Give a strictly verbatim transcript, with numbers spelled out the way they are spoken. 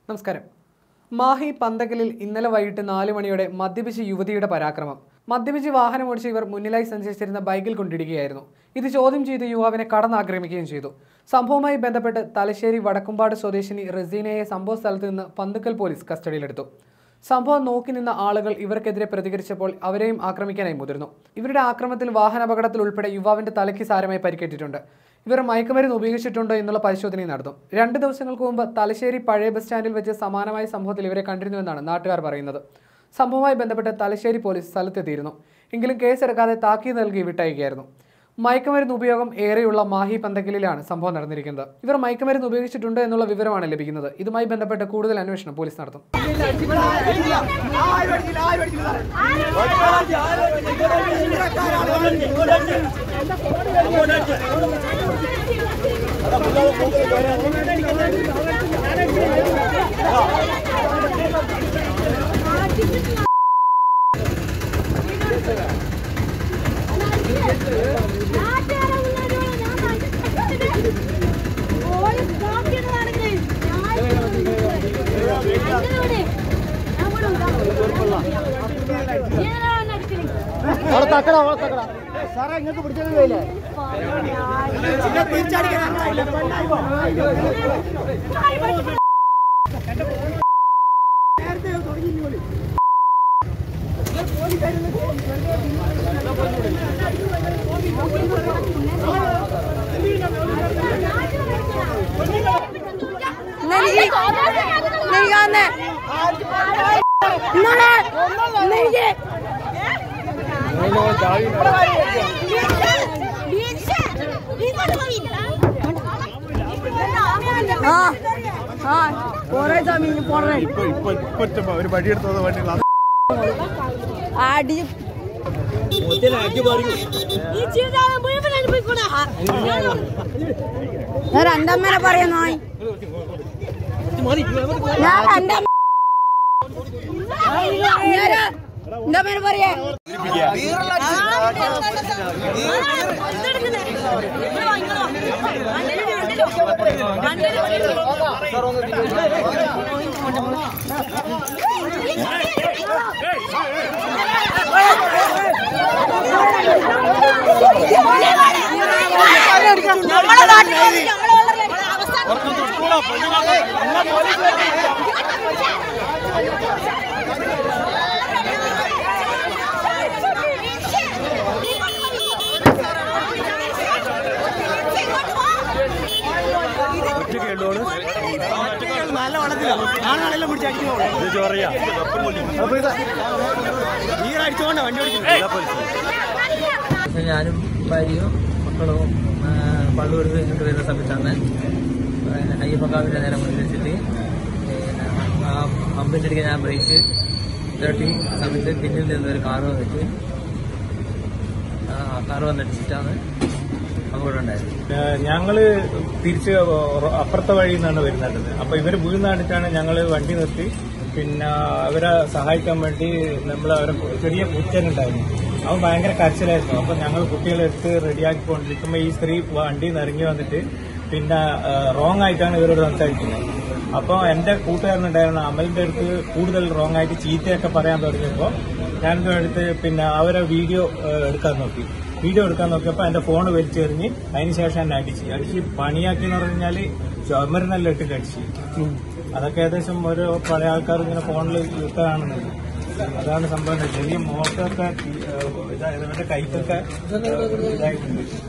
നമസ്കാരം. മാഹി പന്തക്കലിൽ ഇന്നലെ വൈകിട്ട് നാല് മണിയോടെ മദ്യപിച്ച യുവതിയുടെ പരാക്രമം. മദ്യപിച്ച് വാഹനമോടിച്ച ഇവർ മുന്നിലായി സഞ്ചരിച്ചിരുന്ന ബൈക്കിൽ കൊണ്ടിടിക്കുകയായിരുന്നു. ഇത് ചോദ്യം ചെയ്ത് യുവാവിനെ കടന്നാക്രമിക്കുകയും ചെയ്തു. സംഭവവുമായി ബന്ധപ്പെട്ട് തലശ്ശേരി വടക്കുംപാട് സ്വദേശിനി റസീനയെ സംഭവ സ്ഥലത്ത് നിന്ന് പന്തക്കൽ പോലീസ് കസ്റ്റഡിയിലെടുത്തു. സംഭവം നോക്കി നിന്ന ആളുകൾ ഇവർക്കെതിരെ പ്രതികരിച്ചപ്പോൾ അവരെയും ആക്രമിക്കാനായി മുതിർന്നു. ഇവരുടെ ആക്രമണത്തിൽ വാഹനാപകടത്തിൽ ഉൾപ്പെടെ യുവാവിന്റെ തലയ്ക്ക് സാരമായി പരിക്കേറ്റിട്ടുണ്ട്. ഇവർ മയക്കുമരുന്ന് ഉപയോഗിച്ചിട്ടുണ്ടോ എന്നുള്ള പരിശോധനയും നടത്തും. രണ്ട് ദിവസങ്ങൾക്ക് മുമ്പ് തലശ്ശേരി പഴയ ബസ് സ്റ്റാൻഡിൽ വെച്ച് സമാനമായ സംഭവത്തിൽ ഇവരെ കണ്ടിരുന്നുവെന്നാണ് നാട്ടുകാർ പറയുന്നത്. സംഭവവുമായി ബന്ധപ്പെട്ട് തലശ്ശേരി പോലീസ് സ്ഥലത്തെത്തിയിരുന്നു. എങ്കിലും കേസെടുക്കാതെ താക്കീത് നൽകി വിട്ടയക്കുകയായിരുന്നു. മയക്കുമരുന്ന് ഉപയോഗം ഏറെയുള്ള മാഹി പന്തക്കലിലാണ് സംഭവം നടന്നിരിക്കുന്നത്. ഇവർ മയക്കുമരുന്ന് ഉപയോഗിച്ചിട്ടുണ്ടോ എന്നുള്ള വിവരമാണ് ലഭിക്കുന്നത്. ഇതുമായി ബന്ധപ്പെട്ട് കൂടുതൽ അന്വേഷണം പോലീസ് നടത്തും. സാറേ ഇങ്ങക്ക് പിടിച്ചല്ലേ ഒരു വടിയെടുത്തത് വണ്ടി രണ്ടമ്മേനെ പറയുന്നു. എന്താ പേര് പറയാ നല്ല വളത്തിലാണ് ആണെല്ലാം പിടിച്ച് അടിച്ചോണ്ട വണ്ടി ഓടിക്കുന്നത്. ഞാനും ഭാര്യയും മക്കളും പള്ളൂർക്ക് ഇങ്ങോട്ട് വരുന്ന സമയത്താണ് അയ്യപ്പക്കാവിൻ്റെ നേരെ മുന്നിൽ വെച്ചിട്ട് ആ പമ്പിൻ്റെ അടുത്ത് ഞാൻ ബ്രേക്ക് തട്ടി സമയത്ത് പിന്നിൽ നിന്നൊരു കാറ് വന്നിട്ട് ആ കാറ് വന്നിടിച്ചിട്ടാണ് അപകടം ഉണ്ടായത്. ഞങ്ങള് തിരിച്ച് അപ്പുറത്തെ വഴിയിൽ നിന്നാണ് വരുന്നത്. അപ്പൊ ഇവര് വീഴുന്ന കണ്ടിട്ടാണ് ഞങ്ങള് വണ്ടി നിർത്തി. പിന്നെ അവരെ സഹായിക്കാൻ വേണ്ടി നമ്മൾ അവരെ ചെറിയ പൂച്ചനുണ്ടായിരുന്നു. അവൻ ഭയങ്കര കരച്ചിലായിരുന്നു. അപ്പൊ ഞങ്ങൾ കുട്ടികളെ എടുത്ത് റെഡിയാക്കിക്കൊണ്ടിരിക്കുമ്പോ ഈ സ്ത്രീ വണ്ടിയിൽ നിന്ന് ഇറങ്ങി വന്നിട്ട് പിന്നെ റോങ് ആയിട്ടാണ് ഇവരോട് സംസാരിക്കുന്നത്. അപ്പൊ എന്റെ കൂട്ടുകാരനുണ്ടായിരുന്ന അമലിന്റെ അടുത്ത് കൂടുതൽ റോങ് ആയിട്ട് ചീത്തയൊക്കെ പറയാൻ തുടങ്ങിയപ്പോൾ ഞാനിത് എടുത്ത് പിന്നെ അവരെ വീഡിയോ എടുക്കാൻ നോക്കി. വീഡിയോ എടുക്കാൻ നോക്കിയപ്പോൾ എന്റെ ഫോണ് വലിച്ചെറിഞ്ഞ് അതിനുശേഷം എന്നെ അടിച്ച് അടിച്ച് പണിയാക്കിയെന്ന് പറഞ്ഞാല് ചുമരിനെല്ലാം ഇട്ടിട്ട് അടിച്ച്. അതൊക്കെ ഏകദേശം ഓരോ പഴയ ആൾക്കാർ ഇങ്ങനെ ഫോണിൽ യുദ്ധം കാണുന്നത്. അതാണ് സംഭവം. ചെറിയ മോട്ടൊക്കെ ഇവരുടെ കൈക്കൊക്കെ ഇതായിട്ടുണ്ട്.